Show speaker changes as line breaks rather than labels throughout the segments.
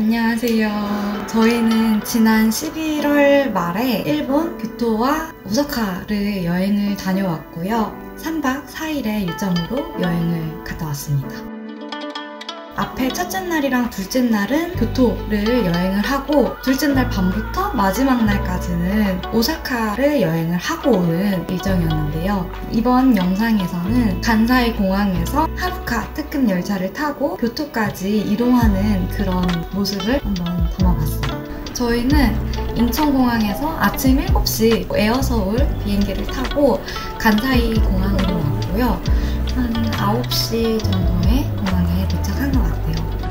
안녕하세요. 저희는 지난 11월 말에 일본 교토와 오사카를 여행을 다녀왔고요. 3박 4일의 일정으로 여행을 갔다 왔습니다. 앞에 첫째 날이랑 둘째 날은 교토를 여행을 하고 둘째 날 밤부터 마지막 날까지는 오사카를 여행을 하고 오는 일정이었는데요. 이번 영상에서는 간사이 공항에서 하루카 특급 열차를 타고 교토까지 이동하는 그런 모습을 한번 담아봤어요. 저희는 인천공항에서 아침 7시 에어서울 비행기를 타고 간사이 공항으로 왔고요. 한 9시 정도에 공항에 도착한 것 같아요.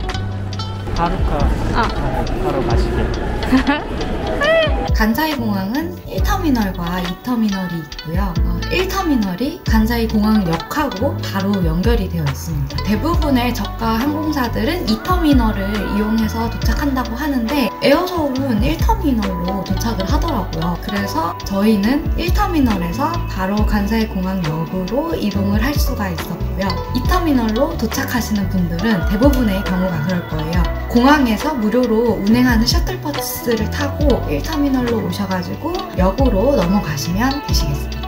하루카 바로 가시게.
간사이 공항은 1터미널과 2터미널이 있고요. 1터미널이 간사이 공항역하고 바로 연결이 되어 있습니다. 대부분의 저가 항공사들은 2터미널을 이용해서 도착한다고 하는데 에어서울은 1터미널로 도착을 하더라고요. 그래서 저희는 1터미널에서 바로 간사이 공항역으로 이동을 할 수가 있었고요. 2터미널로 도착하시는 분들은 대부분의 경우가 그럴 거예요. 공항에서 무료로 운행하는 셔틀버스를 타고 1터미널로 오셔가지고 역으로 넘어가시면 되시겠습니다.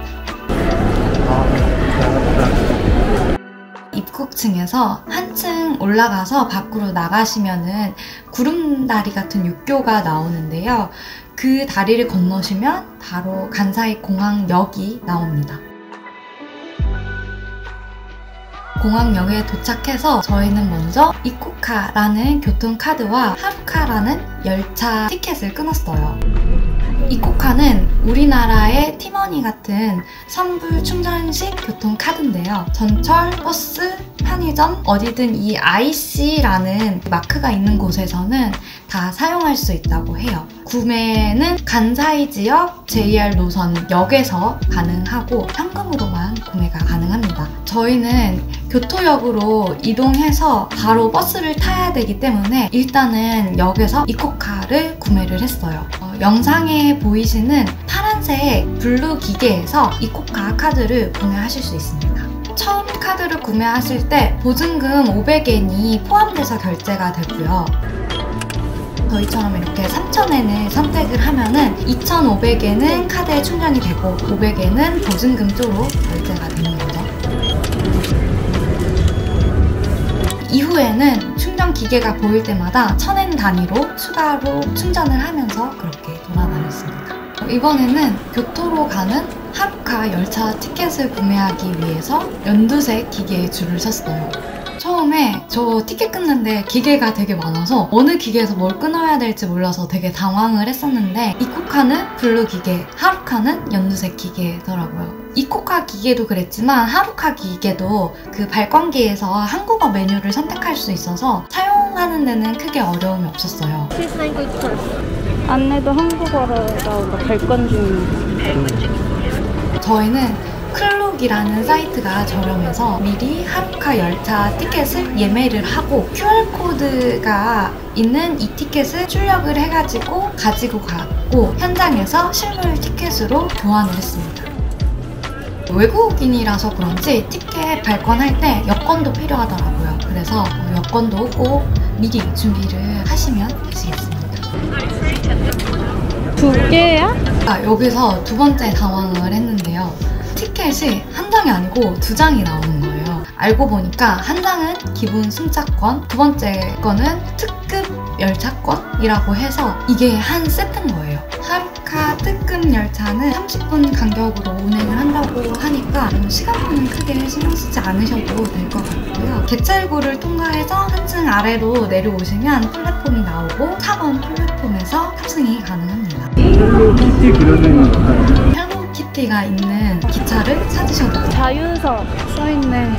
입국층에서 한층 올라가서 밖으로 나가시면은 구름다리 같은 육교가 나오는데요. 그 다리를 건너시면 바로 간사이 공항역이 나옵니다. 공항역에 도착해서 저희는 먼저 이코카라는 교통카드와 하루카라는 열차 티켓을 끊었어요. 이코카는 우리나라의 티머니 같은 선불 충전식 교통카드인데요. 전철, 버스, 편의점 어디든 이 IC라는 마크가 있는 곳에서는 다 사용할 수 있다고 해요. 구매는 간사이 지역 JR 노선 역에서 가능하고 현금으로만 구매가 가능합니다. 저희는 교토역으로 이동해서 바로 버스를 타야 되기 때문에 일단은 역에서 이코카를 구매를 했어요. 영상에 보이시는 파란색 블루 기계에서 이코카 카드를 구매하실 수 있습니다. 처음 카드를 구매하실 때 보증금 500엔이 포함돼서 결제가 되고요. 저희처럼 이렇게 3,000엔을 선택을 하면은 2,500엔은 카드에 충전이 되고 500엔은 보증금 쪽으로 결제가 되는 거죠. 이후에는 충전 기계가 보일 때마다 1,000엔 단위로 추가로 충전을 하면서 그렇게 돌아다녔습니다. 이번에는 교토로 가는 하루카 열차 티켓을 구매하기 위해서 연두색 기계에 줄을 섰어요. 처음에 저 티켓 끊는데 기계가 되게 많아서 어느 기계에서 뭘 끊어야 될지 몰라서 되게 당황을 했었는데 이코카는 블루 기계, 하루카는 연두색 기계더라고요. 이코카 기계도 그랬지만 하루카 기계도 그 발권기에서 한국어 메뉴를 선택할 수 있어서 사용하는 데는 크게 어려움이 없었어요.
안내도 한국어로 나오고 발권 중입니다.
저희는 클룩이라는 사이트가 저렴해서 미리 하루카 열차 티켓을 예매를 하고 QR코드가 있는 이 티켓을 출력을 해가지고 가지고 갔고 현장에서 실물 티켓으로 교환을 했습니다. 외국인이라서 그런지 티켓 발권할 때 여권도 필요하더라고요. 그래서 여권도 꼭 미리 준비를 하시면 되시겠습니다.
2개야?
여기서 두 번째 당황을 했는데요. 티켓이 한 장이 아니고 2장이 나오는 거예요. 알고 보니까 한 장은 기본 승차권, 두 번째 거는 특급 열차권이라고 해서 이게 한 세트인 거예요. 하루카 특급 열차는 30분 간격으로 운행을 한다고 하니까 시간표는 크게 신경 쓰지 않으셔도 될 것 같고요. 개찰구를 통과해서 한층 아래로 내려오시면 플랫폼이 나오고 4번 플랫폼에서 탑승이 가능합니다.
헬로키티 그려진
헬로키티가 있는 기차를 찾으셔도 돼요.
자유석 써있네.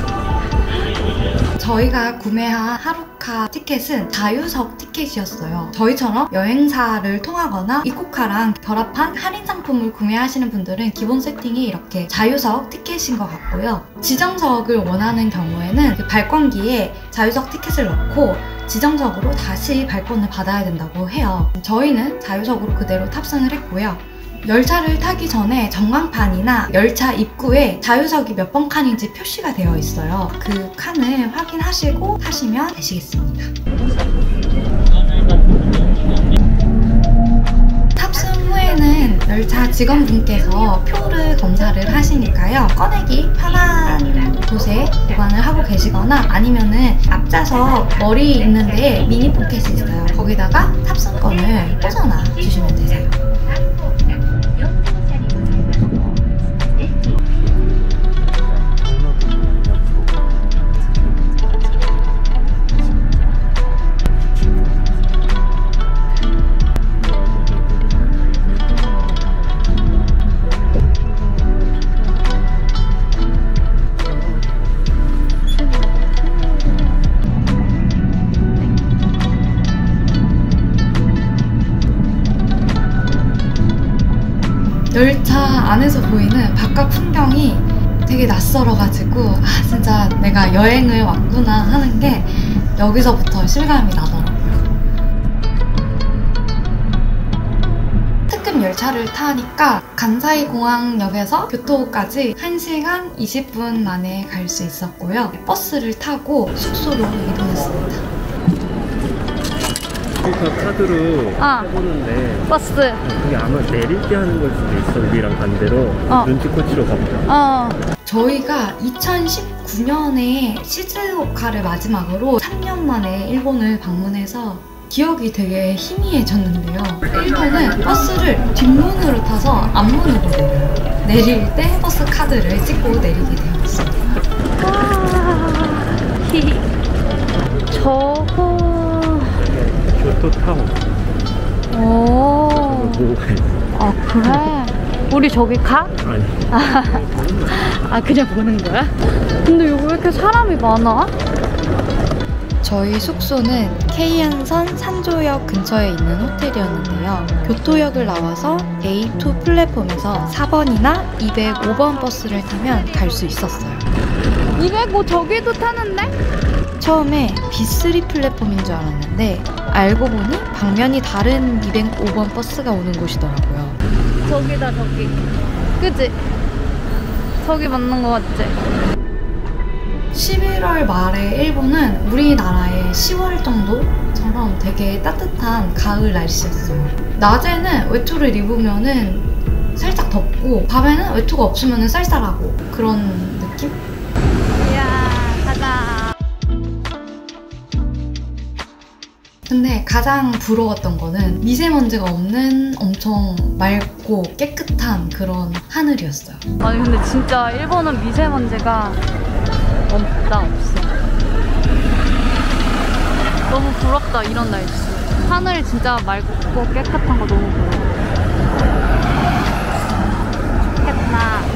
저희가 구매한 하루카 티켓은 자유석 티켓이었어요. 저희처럼 여행사를 통하거나 이코카랑 결합한 할인 상품을 구매하시는 분들은 기본 세팅이 이렇게 자유석 티켓인 것 같고요. 지정석을 원하는 경우에는 그 발권기에 자유석 티켓을 넣고 지정석으로 다시 발권을 받아야 된다고 해요. 저희는 자유석으로 그대로 탑승을 했고요. 열차를 타기 전에 전광판이나 열차 입구에 자유석이 몇 번 칸인지 표시가 되어 있어요. 그 칸을 확인하시고 타시면 되시겠습니다. 직원분께서 표를 검사를 하시니까요. 꺼내기 편한 곳에 보관을 하고 계시거나 아니면은 앞좌석 머리 있는데 미니 포켓이 있어요. 거기다가 탑승권을 꽂아놔 주시면 되세요. 열차 안에서 보이는 바깥 풍경이 되게 낯설어가지고 진짜 내가 여행을 왔구나 하는 게 여기서부터 실감이 나더라고요. 특급 열차를 타니까 간사이 공항역에서 교토까지 1시간 20분 만에 갈 수 있었고요. 버스를 타고 숙소로 이동했습니다.
저 카드로 해보는데
버스.
그게 아마 내릴 때 하는 걸 수도 있어. 우리랑 반대로 눈치코치로 가보자.
저희가 2019년에 시즈오카를 마지막으로 3년 만에 일본을 방문해서 기억이 되게 희미해졌는데요. 일본은 버스를 뒷문으로 타서 앞문으로 내려요. 내릴 때 버스 카드를 찍고 내리게 되어 있습니다.
저거
교토타운.
오.
뭐가 있어?
그래? 우리 저기 가?
아니.
그냥 보는 거야? 근데 여기 왜 이렇게 사람이 많아?
저희 숙소는 케이안선 산조역 근처에 있는 호텔이었는데요. 교토역을 나와서 A2 플랫폼에서 4번이나 205번 버스를 타면 갈 수 있었어요.
205 저기도 타는데?
처음에 B3 플랫폼인 줄 알았는데 알고 보니 방면이 다른 205번 버스가 오는 곳이더라고요.
저기다 저기. 그치? 저기 맞는 거 같지?
11월 말에 일본은 우리나라의 10월 정도처럼 되게 따뜻한 가을 날씨였어요. 낮에는 외투를 입으면은 살짝 덥고 밤에는 외투가 없으면 쌀쌀하고 그런 느낌?
이야, 가자.
근데 가장 부러웠던 거는 미세먼지가 없는 엄청 맑고 깨끗한 그런 하늘이었어요.
아니 근데 진짜 일본은 미세먼지가 없다 없어. 너무 부럽다 이런 날씨. 하늘이 진짜 맑고 깨끗한 거 너무 부러워. 좋겠다.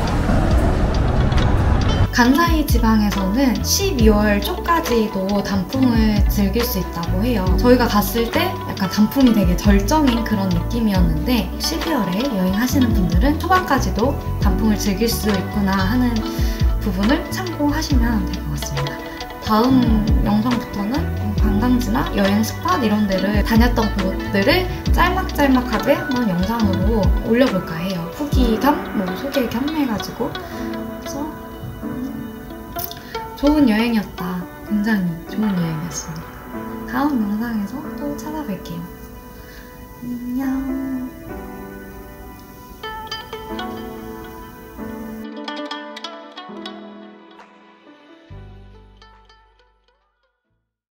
간사이 지방에서는 12월 초까지도 단풍을 즐길 수 있다고 해요. 저희가 갔을 때 약간 단풍이 되게 절정인 그런 느낌이었는데 12월에 여행하시는 분들은 초반까지도 단풍을 즐길 수 있구나 하는 부분을 참고하시면 될 것 같습니다. 다음 영상부터는 관광지나 여행 스팟 이런 데를 다녔던 곳들을 짤막짤막하게 한번 영상으로 올려볼까 해요. 후기 겸 소개 겸 해가지고. 그래서 좋은 여행이었다. 굉장히 좋은 여행이었습니다. 다음 영상에서 또 찾아뵐게요. 안녕.